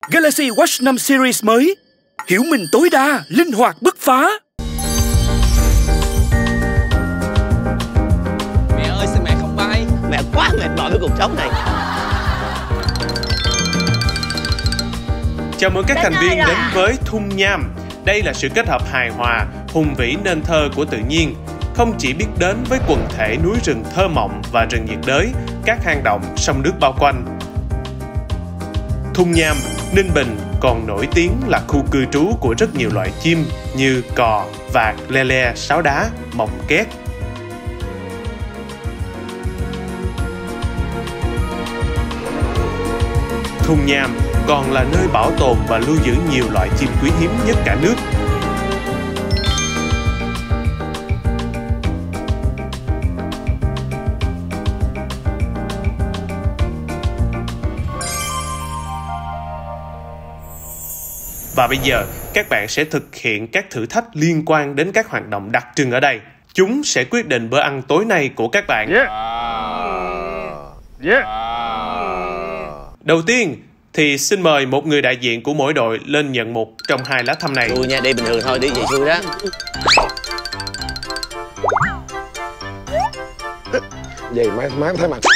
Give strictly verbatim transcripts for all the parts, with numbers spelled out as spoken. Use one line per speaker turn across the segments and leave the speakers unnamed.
Galaxy Watch năm Series mới. Hiểu mình tối đa, linh hoạt bứt phá.
Mẹ ơi, sao mẹ không bay?
Mẹ quá mệt mỏi với cuộc sống này.
Chào mừng các thành viên đến với Thung Nham. Đây là sự kết hợp hài hòa, hùng vĩ nên thơ của tự nhiên. Không chỉ biết đến với quần thể núi rừng thơ mộng và rừng nhiệt đới, các hang động, sông nước bao quanh. Thung Nham, Ninh Bình còn nổi tiếng là khu cư trú của rất nhiều loại chim như cò, vạc, le le, sáo đá, mộng két. Thung Nham còn là nơi bảo tồn và lưu giữ nhiều loại chim quý hiếm nhất cả nước. Và bây giờ, các bạn sẽ thực hiện các thử thách liên quan đến các hoạt động đặc trưng ở đây. Chúng sẽ quyết định bữa ăn tối nay của các bạn.
Yeah. Yeah.
Đầu tiên thì xin mời một người đại diện của mỗi đội lên nhận một trong hai lá thăm này.
Xui nha, đi bình thường thôi, đi vậy xui đó.
Gì má má thấy mặt.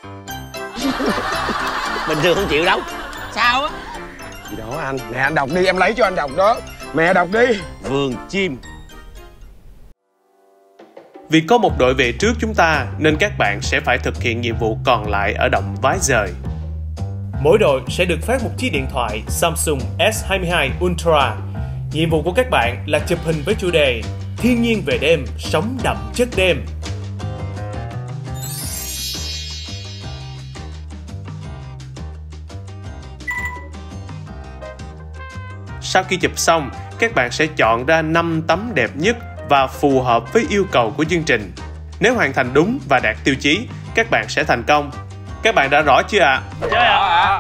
Bình thường không chịu đâu.
Sao á?
Gì đó anh. Nè anh đọc đi, em lấy cho anh đọc đó. Mẹ đọc đi.
Vườn chim.
Vì có một đội về trước chúng ta nên các bạn sẽ phải thực hiện nhiệm vụ còn lại ở động Vái Dời. Mỗi đội sẽ được phát một chiếc điện thoại Samsung S hai mươi hai Ultra. Nhiệm vụ của các bạn là chụp hình với chủ đề Thiên nhiên về đêm, sống đậm chất đêm. Sau khi chụp xong, các bạn sẽ chọn ra năm tấm đẹp nhất và phù hợp với yêu cầu của chương trình. Nếu hoàn thành đúng và đạt tiêu chí, các bạn sẽ thành công. Các bạn đã rõ chưa ạ?
Chơi ạ.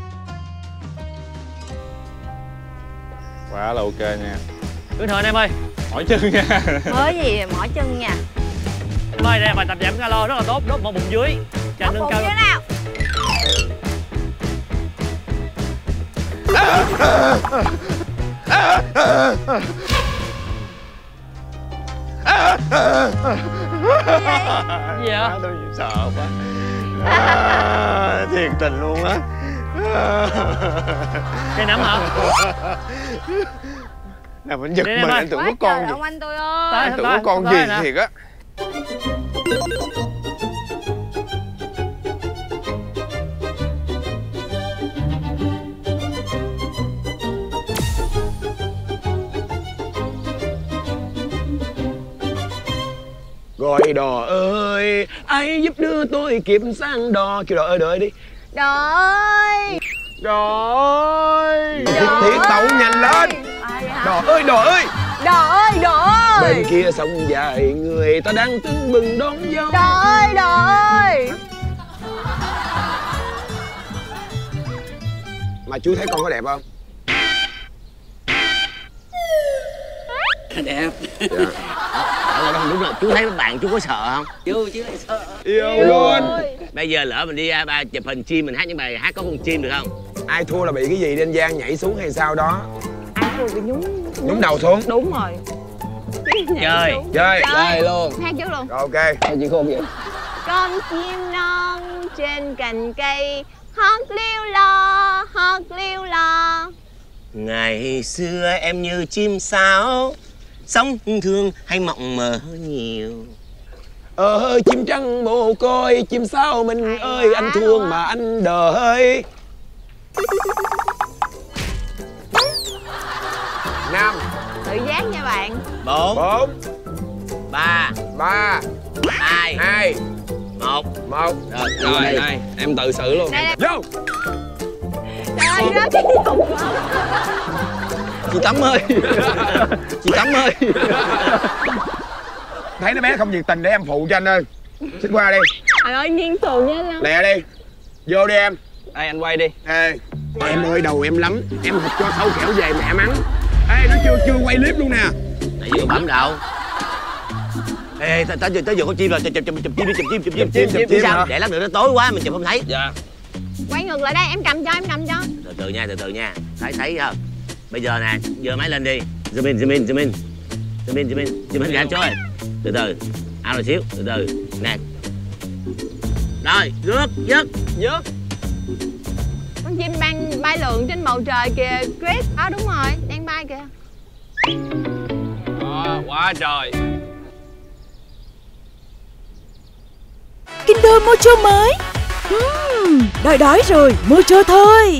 Quá là ok nha.
Cẩn thận em ơi.
Mỏi chân nha.
Mới gì mỏi chân nha.
Em ơi, đây bài tập giảm calo rất là tốt, đốt mỡ bụng dưới. Cho nâng cao.
Nào.
Gì vậy?
Tôi sợ quá. À, thiệt tình luôn á.
Cây nấm hả?
Nè mình giật
Đi
mình,
em
anh tưởng
Quá
có con
trời
gì.
ông anh tôi ơi.
Anh tưởng có con gì thiệt á. Gọi đò ơi, ai giúp đưa tôi kịp sang đò. Kêu đò ơi, đò ơi đi.
Đò ơi.
Đò ơi.
Đò
Thiết tấu nhanh lên. Đò ơi, đò ơi.
Đò ơi, đò ơi.
Bên kia sông dài, người ta đang tưng bừng đón dâu.
Đò ơi, đò ơi.
Mà chú thấy con có đẹp không?
Đẹp.
Dạ.
Ờ, không đúng rồi, chú thấy mấy bạn chú có sợ không? Chú chứ lại sợ.
Yêu luôn.
Bây giờ lỡ mình đi ra ba chụp hình chim, mình hát những bài hát có con chim được không?
Ai thua là bị cái gì, đen Giang nhảy xuống hay sao đó?
Ai thua bị nhúng.
Nhúng đầu xuống.
Đúng rồi.
Chơi.
Chơi.
Chơi
luôn.
Hát trước luôn.
Rồi, ok.
Sao chị khôn vậy?
Con chim non trên cành cây hót liêu lo, hót liêu lo.
Ngày xưa em như chim sáo, sống thương hay mộng mơ nhiều.
Ờ chim trắng mồ côi, chim sao mình
Hay
ơi,
quá
anh thương
luôn.
mà anh đợi. Năm.
Tự giác nha bạn.
Bốn,
Bốn.
ba,
Ba.
hai,
Hai.
một.
Một.
Rồi,
Rồi
đây.
đây, em tự xử luôn.
Đây, đây.
Vô.
Trời ơi, nó cái dụng.
Chị Tắm ơi. Chị Tắm ơi.
Thấy nó bé không nhiệt tình để em phụ cho anh ơi. Xin qua đi.
Trời ơi, nghiêng thường nha lắm.
Lẹ đi. Vô đi em.
Đây anh quay đi.
Ê. Em ơi đầu em lắm. Em học cho xấu kẻo về mẹ mắng. Ê nó chưa chưa quay clip luôn nè.
Tại vì bấm đâu. Ê, tới giờ tới giờ con chim rồi, chụp chụp chụp chim đi, chụp chim, chụp chim,
Chụp chim, chụp chim
sao?
hả?
Để lát nữa nó tối quá mình chụp không thấy.
Dạ.
Quay ngược lại đây, em cầm cho, em cầm cho.
Từ từ nha, từ từ nha. Thấy thấy không? Bây giờ nè, giơ máy lên đi. Zoom in, zoom in, zoom in. Zoom in, zoom in, zoom in ra trời. Từ từ, ao rồi xíu, từ từ. Nè. Rồi, rước, dứt, dứt.
Con chim đang bay lượn trên bầu trời kìa, Chris. Đó, đúng rồi, đang bay kìa.
Đó, quá trời.
Kinder Mojo mới. uhm, Đói đói rồi, Mojo thôi.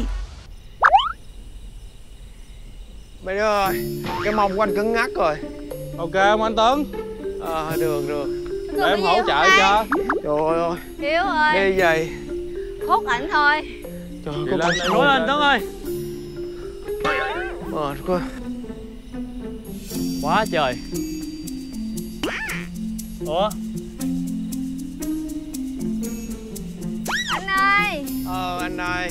Mày ơi, cái mông của anh cứng ngắc rồi.
Ok không anh Tuấn?
Ờ, à, được, được.
Để em hỗ trợ cho.
Trời ơi.
Hiếu ơi.
Đi giày.
Hút ảnh thôi.
Trời
ơi, lên, nối lên Tuấn ơi.
Mệt quá.
Quá trời. Ủa?
Anh ơi.
Ờ, anh ơi.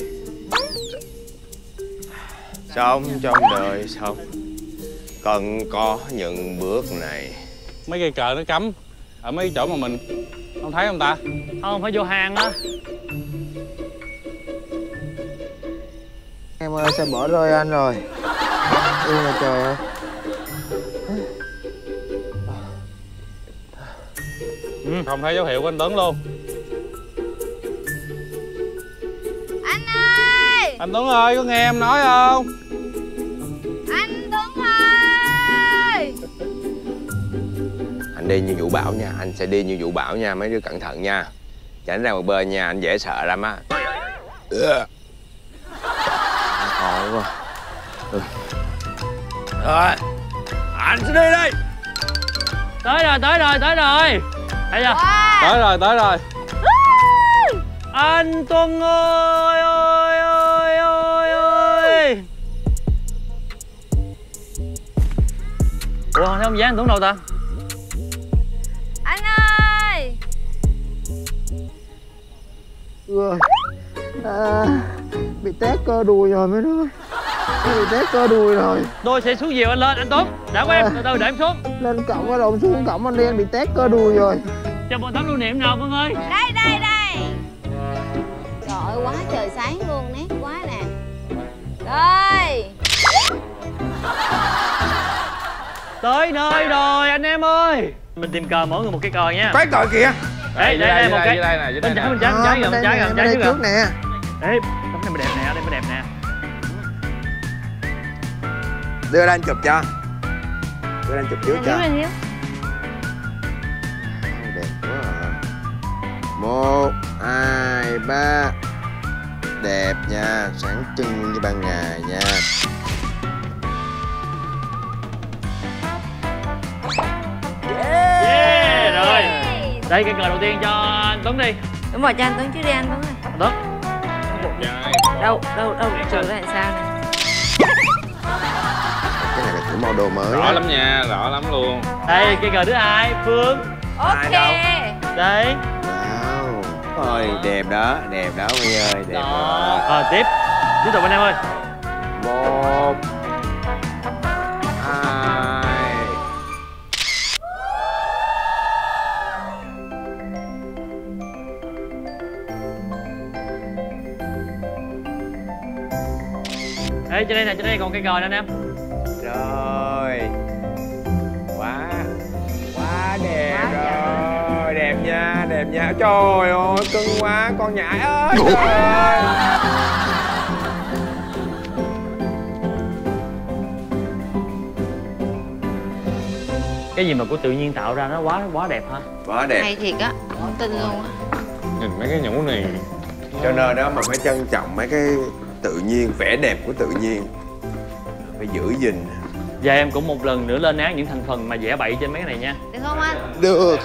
Sống trong đời sống cần có những bước này.
Mấy cây cờ nó cắm ở mấy chỗ mà mình không thấy không ta?
Không, phải vô hang á.
Em ơi, sao bỏ rơi anh rồi? Ui là trời ơi.
Ừ, không thấy dấu hiệu của anh Tuấn luôn.
Anh ơi.
Anh Tuấn ơi, có nghe em nói không?
Anh Tuấn ơi.
Anh đi như Vũ Bảo nha, anh sẽ đi như Vũ Bảo nha, mấy đứa cẩn thận nha. Tránh ra một bên nha, anh dễ sợ lắm á. Khó quá. Ừ. Rồi, anh sẽ đi đây.
Tới rồi, tới rồi, tới rồi. Thấy chưa?
Wow.
Tới rồi, tới rồi.
Anh Tuấn ơi, ơi, ơi, ơi, ơi. Ủa, thấy không dán anh Tuấn đâu ta?
Anh ơi.
Rồi. À, bị tét cơ đùi rồi mấy đứa. Bị tét cơ đùi rồi.
Tôi sẽ xuống dìu anh lên, anh Tuấn. Đã của em, từ từ để em xuống.
Lên cổng cái đồng xuống cổng anh đi, anh bị tét cơ đùi rồi.
Cho một tấm lưu niệm nào Vân ơi.
Đây, đây, đây. Trời ơi, quá trời sáng luôn, nét quá nè. Đây.
Tới nơi rồi anh em ơi. Mình tìm cờ mỗi người một cái cờ nha.
Cái cờ kìa.
Đây, đây, đây, một cái.
Đây này,
bên trái, bên trái, bên trái, bên trái, bên trái
trước nè.
Ê, tấm này mới đẹp nè, đây mới đẹp nè.
Đưa ra anh chụp cho. Đưa ra anh chụp trước cho.
Hiếu.
Đẹp quá à. Một, hai, ba. Đẹp nha, sáng trưng như ban ngày nha.
Yeah, rồi. Đây cái cờ đầu tiên cho anh Tuấn đi.
Đúng rồi, cho anh Tuấn trước đi anh Tuấn ơi.
Anh Tuấn.
Đâu, đâu, đâu, trừ ra làm sao nè.
Cái này là kiểu màu đồ mới.
Rõ lắm nha, rõ lắm luôn.
Đây cái cờ thứ hai, Phương.
Ok.
Đây.
Wow. Ôi, đẹp đó, đẹp đó My ơi, đẹp đó.
Ờ, tiếp. Tiếp tục anh em ơi.
Một, hai.
Ê, trên đây nè, trên đây còn cây cờ nè anh em.
Rồi. Quá, quá đẹp
Quá
rồi, đẹp nha, đẹp nha. Trời ơi, cưng quá, con nhãi ơi. Trời ơi.
Cái gì mà của tự nhiên tạo ra nó quá quá đẹp ha.
Quá đẹp.
Hay thiệt á, không tin luôn á.
Nhìn mấy cái nhũ này.
Cho nên đó mình phải trân trọng mấy cái tự nhiên, vẻ đẹp của tự nhiên. Phải giữ gìn.
Và em cũng một lần nữa lên án những thành phần mà vẽ bậy trên mấy cái này nha.
Được không anh?
Được.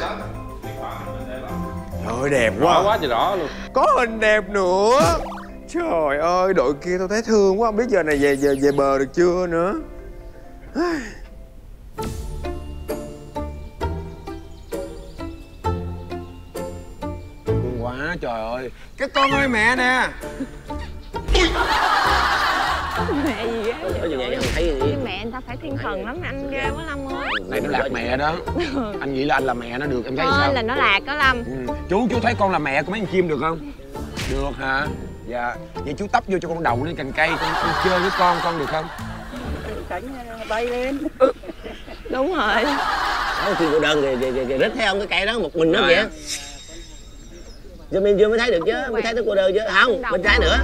Trời ơi, đẹp quá.
Rõ quá trời rõ luôn.
Có hình đẹp nữa. Trời ơi, đội kia tôi thấy thương quá, không biết giờ này về về về bờ được chưa nữa. Thương quá, trời ơi. Cái con ơi mẹ nè.
Mẹ gì á?
Có gì vậy, không thấy gì.
Mẹ anh ta phải thiên thần lắm, anh ghê quá Lâm ơi.
Này nó lạc mẹ đó. Anh nghĩ là anh là mẹ nó được, em thấy
Thôi
sao?
là nó lạc đó Lâm.
Ừ. Chú chú thấy con là mẹ của mấy con chim được không? Được hả? Dạ. Vậy chú tấp vô cho con đậu lên cành cây, con, con chơi với con, con được không?
Cánh bay lên.
Đúng rồi.
Đó, khi cô đơn thì, thì, thì, thì rít thấy không, cái cây đó một mình nó kìa. Giờ mình chưa mới thấy được chứ, mới thấy tới cô đơn chứ. Không, bên trái nữa.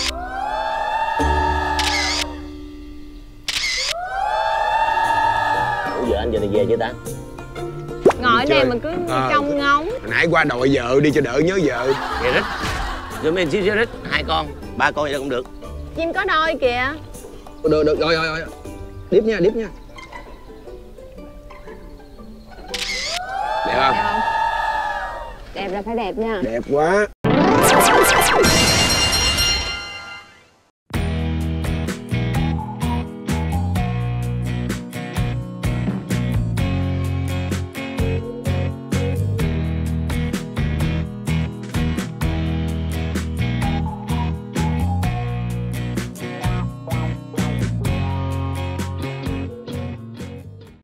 Ủa giờ anh giờ này về chưa ta?
Ngồi ở đây mà cứ
à,
trông ngóng.
Hồi nãy qua đòi vợ đi cho đỡ nhớ vợ.
Kìa rít. Giờ mình xíu xíu rít, hai con, ba con vậy cũng được.
Chim có đôi kìa.
Được, được, rồi, rồi, rồi. Điếp nha, điếp nha. Đẹp không?
Đẹp là phải đẹp nha.
Đẹp quá.